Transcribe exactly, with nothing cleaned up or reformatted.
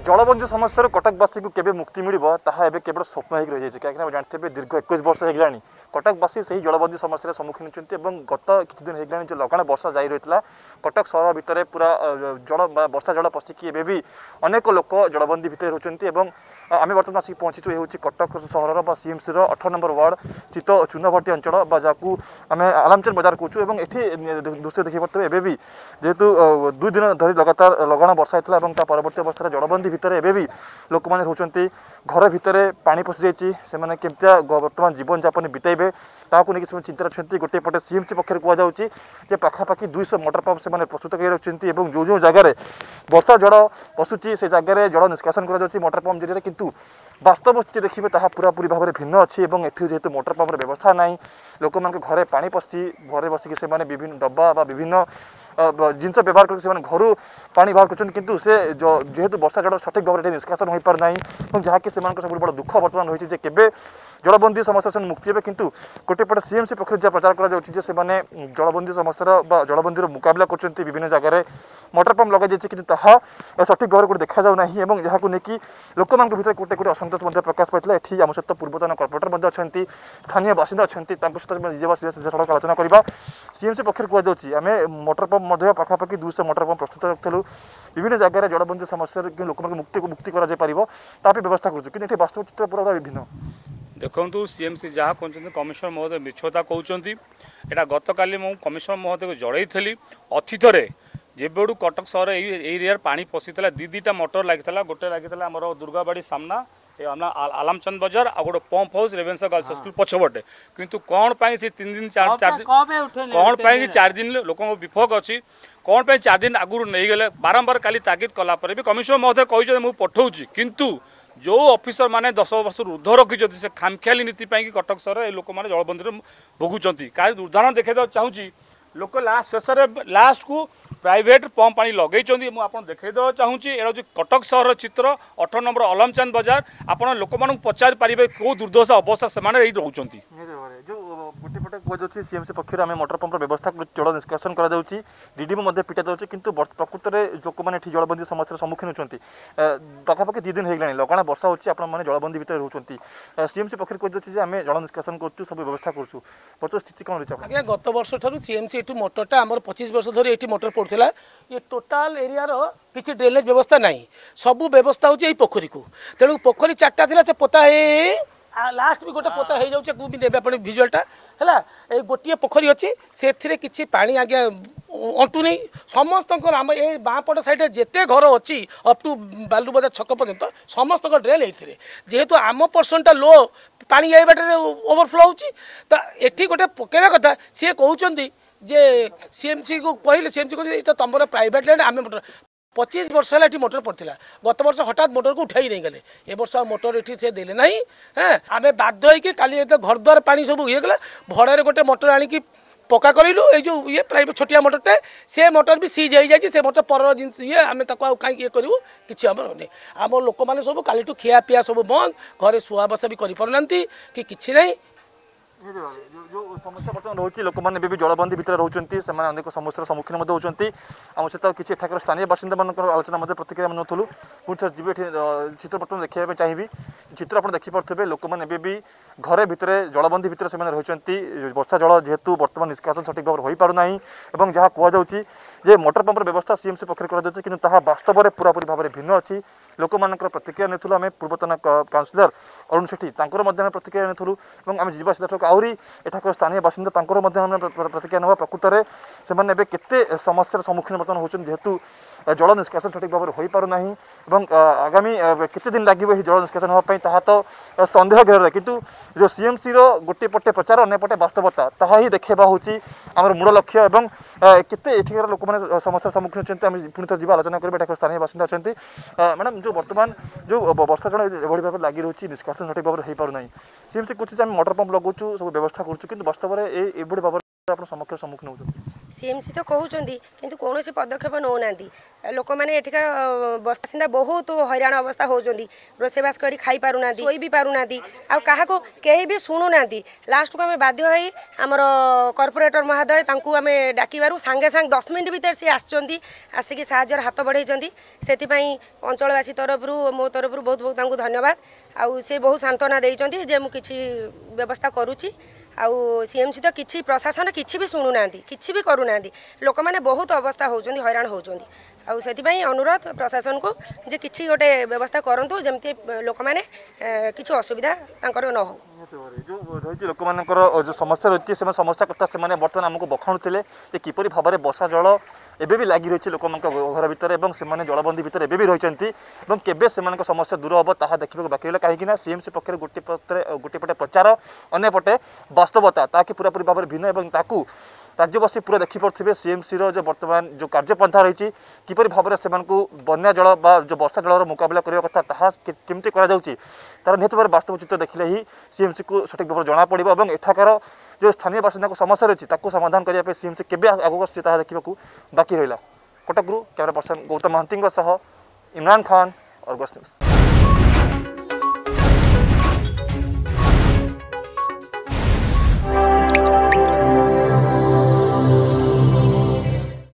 जलबंदी समस्या कटकवासी को केबे मुक्ति मिल ताबे केवल स्वप्न हो रही है कहीं जानते हैं दीर्घ एक वर्ष होगा कटकवासी से जलबंदी समस्या सम्मुखीन होती गत किछ दिन होगा जो लगाण वर्षा जारी रही है कटक सहर भितर पूरा जल वर्षा जल पशिकी एवं भी अनेक लोक जलबंदी भितर रोचंती आम बर्तमान आसिक पहुँचु ये कटक सहर सीएमसी अठर नंबर वार्ड स्थित चूनाभट्टी अंचल जहाँ आम आलामचंद बजार कहूँ ये दृश्य देखिए पड़ते एवं भी जेहेतु दुई दिन धरी लगातार लगाण वर्षा होता है परवर्त अवस्था जलबंदी भितर एवं भी लोक मैंने रोचंती घर भितर पानी पशि जाने केमतिया बर्तमान जीवन यापन बिताइबे ताकू नहीं चिंता रखते गोटे पटे सीएमसी पक्ष कहुचे पाखापाखि दुईश मोटर पंप से प्रस्तुत कर रखिंट जो जो जगार वर्षा जल पशुची से जगार जल निष्कासन कर मोटर पंप जरिए किंतु वास्तव स्थिति देखिए ताहा पूरापूरी भाव में भिन्न अच्छी और एठू जेहेतु मोटर पंपर व्यवस्था ना लोक मान घरे पानी पशि घरे बसिक से विभिन्न डब्बा विभिन्न जिनस व्यवहार करके घर पा बाहर कर से जेहेतु वर्षा जल सठिक भाव में निष्कासन हो पार ना जहाँकि सब बड़ दुख बर्तमान रही है केवे जलबंदी समस्या से मुक्ति हे किंतु गोटे पटे सीएमसी पक्ष जहाँ प्रचार कर जलबंदी समस्या जलबंदी मुकाबला कर विभिन्न जगह मोटर पंप लगे कि सठिक भाव में देखा जाऊना जहाँ को लेकिन लोक मान भर गोटे गोटे असंतोष प्रकाश पाता है आम सहित पूर्वतन कर्पोरेटर अच्छा स्थानीय बासिंदा अच्छा सहित सड़क आलोचना करवा सीएमसी पक्ष कहुच्छी आम मोटर पंप पाखापाखि दुईश मोटर पंप प्रस्तुत रखुलू विभिन्न जगह जलबंदी समस्या लोक मुक्ति को मुक्ति कर व्यवस्था कर वास्तव चित्र पूरा विभिन्न देखु सीएमसी जहाँ कहते कमिशनर महोदय मिछता कहते यहाँ गत काली मु कमिशनर महोदय को जड़ई अतीत जेबेड़ू कटक सहर एरिया पानी पशिला दी दीटा मोटर लगी गोटे लगी आम दुर्गाबाड़ी सामना आलामचंद बजार आ गोटे pump house Ravenshaw girls school पछपटे किंतु कौन पाई से तीन दिन चार चार दिन कौन पाई चार दिन लोक विफक अच्छी कौन पाई चार दिन आगुरी नहीं गले बारंबार काली तागिद कलापर भी कमिशनर महोदय कहते मुझे पठाऊँगी किंतु जो ऑफिसर माने दस वर्ष ऊर्ध रखी से खामखियाली नीति पाई कटक सहर लोक मैंने जलबंदी भोगुंट का उदाहरण देखा चाहूँगी लोक लास्ट शेष लास्ट को प्राइवेट पंप पानी लगे मुझे देखा चाहूँगी ये कटक सहर चित्र अठर नंबर आलामचंद बजार आपड़ लोक मान पचार पारे कौ दुर्दशा अवस्था से रोच गोटे पटे कहुच्छी सीएमसी पक्ष आम मोटर पंपर व्यवस्था जल निष्कासन करडीडी पिटा जाऊँगी किंतु प्रकृत में लोक मैंने जलबंदी समस्या सम्मुखीन होती पाखापाखि दी दिन होगा लगाण वर्षा होती आपने जलबंदी भितर रोचंती सीएमसी पक्ष कहुच्छी आम जल निष्कासन कर सब व्यवस्था कर स्थिति कौन रही आज्ञा गत वर्ष ठार सीएमसी ये मोटरटा आम पच्चीस वर्ष धरी ये मोटर पड़ता ये टोटाल एरिया किसी ड्रेनेज व्यवस्था ना सबू व्यवस्था होची पोखरी को तेणु पोखरी चार्टा थी से पोता लास्ट भी गोटे पोता हो जाए भिजुआलटा है ये गोटे पोखरी अच्छी से किसी पानी आज्ञा अंटू नहीं समस्त आम ये बाँपट साइड जिते घर अच्छी अप टू बालू बजार छक पर्यंत समस्त ड्रेन ये जेहेतु आम पर्सनटा लो पानी ये बाटे ओवरफ्लो होती गोटे पकेवा कथा सी कहते जे सीएमसी को कहले सीएमसी कहते तुम प्राइवेट लैंड आम पच्चीस वर्ष है मोटर पड़ता गत वर्ष हठात मोटर को उठाई नहीं गले ए वर्ष मोटर ये से देले ना हाँ आम बाध्य होगी काली घर द्वार पानी सब ये गला भड़े गोटे मोटर आणिकी पक्का करूँ ये ये प्राइवेट छोटिया मोटरटे से मोटर भी सीज हो जाए से मोटर पर जिन ये आम कहीं ये करूँ कि आम नहीं आम लोक मैंने सब काली खिया पिया सब बंद घरे शुआ बसा भी करना कि किसी नहीं जो समस्या बर्तमान रोचे लोक मैंने भी जलबंदी भितर रोचंती से अनेक समस्या सम्मुखीन होती आम सहित किसी एठाकर स्थानीय बासिंदा मान आलोचना प्रतिक्रिया नथुलु पुणी थे जी चित्र बर्तमान देखा चाहिए चित्र आप देखिपे लोक मैंने भी घरे भितर जलबंदी भितर से रही वर्षा जल जेहेतु बर्तमान निष्कासन सठिक भाव हो पारना और जहाँ कहुच्छी जे मोटर पंपर व्यवस्था सीएमसी पक्ष कर वास्तव में पूरापूरी भाव में भिन्न अच्छी लोक मान प्रतिक्रिया नेथुलु आम पूर्वतन काउंसिलर अरुण सेठी प्रतिक्रिया नेथुलु आम जीवा सीधा आहरी एठाकर स्थानीय बासिंदा प्रतिक्रिया ना प्रकृत में से केते समस्या सम्मुखीन बर्तमान होती जेहेतु जल निष्कासन सठिक भाव में हो पारना आगामी केते दिन लगे जल निष्कासन होगापी तो सन्देह घेर किंतु जो सीएमसी गोटे पटे प्रचार अन्य पटे वास्तवता ताहा ही देखा हूँ आम मूल लक्ष्य और केते एठिकार लोक मैंने समस्या सम्मुखीन होती आम पुणी थर जी आलोचना करेंगे एठाकर स्थानीय बासिंदा अच्छा मैडम जो बर्तमान जो वर्षा जल एभली भाव लगी रही निष्कासन सठिक भाव में हो पारना सीएमसी कहते मोटर पंप लगाऊँ सब व्यवस्था करूँ कि वास्तव में ये भाव समस्या सम्मुखीन होती सीएमसी तो कहते किंतु कौन पदक्षेप नौना लोक मैंने एठिकार बासिंदा बहुत हैरान अवस्था होती रोसेबास कर खाई पारना शोई भी पारना क्या कहीं भी शुणुना लास्ट को आम बाध्य आमर कॉर्पोरेटर महोदय आम डाकबार सांगे सांगे दस मिनिट भितर सी आसिक साहाय्यर हाथ बढ़ाई से अंचलवासी तरफ मो तरफ बहुत बहुत धन्यवाद आउ से बहुत सांत्वना देते जे मुझे व्यवस्था करुच्ची आउ सीएमसी तो किसी प्रशासन किसी भी शुणुना किसी भी करूना लोक मैंने बहुत अवस्था होती हैरान होती आउ से अनुरोध प्रशासन को जे किसी गोटे व्यवस्था करूँ जमती लोक मैंने किसी असुविधा न हो जो रही लोक मान जो समस्या रही है समस्या कथा से बर्तमान आमको बखाणुले किपरि भाव में वर्षा जल एबे भी लगी रही लोक घर भितर से जलबंदी भितर एबे भी रही केबे से समस्या दूर हम ताहा देखा बाकी रहा कहीं सीएमसी पक्ष गोटे पटे गोटे पटे प्रचार अन्य पटे वास्तवता ताकि पूरापूरी भाव में भिन्न और ताकू राज्यवासी पूरा देखिपे सीएमसी रो जो वर्तमान जो कार्यपंथा रही किपरि भाव में से बन्या जल बा जो वर्षा जलर मुकाबला करने कथा ताहा केमती करा जाउची तार निहत भाव वास्तव चित्र देखिले ही सीएमसी को सठिक भाव जना पड़ो और एठाकार जो स्थानीय बासिंदा को समस्या रही है समाधान करने सीएमसी केबे आगक आसुची ताहा देखा बाकी रहा कटकरू कैमरा पर्सन गौतम महांती इमरान खान और अर्गस न्यूज।